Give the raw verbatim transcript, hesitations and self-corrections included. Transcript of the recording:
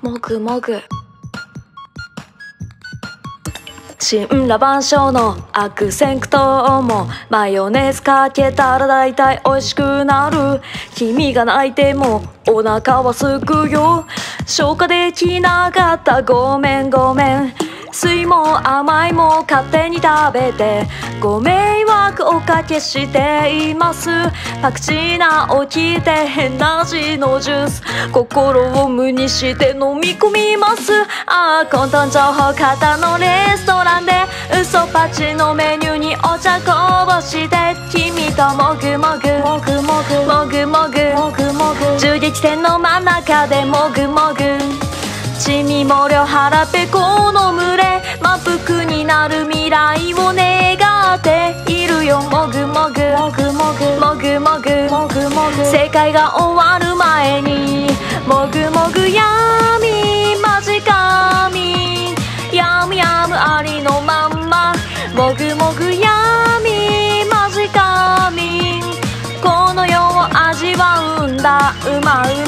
もぐもぐ神羅万象の悪戦苦闘もマヨネーズかけたら大体美味しくなる。君が泣いてもお腹はすくよ。消化できなかったごめんごめん。酸いも甘いも勝手に食べてご迷惑おかけしています。パクチーな起きて変な味のジュース心を無にして飲み込みます。ああ混沌情報型のレストランで嘘パチのメニューにお茶こぼして君ともぐもぐもぐもぐもぐもぐもぐもぐ銃撃戦の真ん中でもぐもぐちみもりょ腹ペコの群れ満腹になる未来を願っているよ。もぐもぐもぐもぐもぐもぐもぐもぐ世界が終わる前にもぐもぐ闇マジ神やむやむありのまんまもぐもぐ闇マジ神この世を味わうんだうまう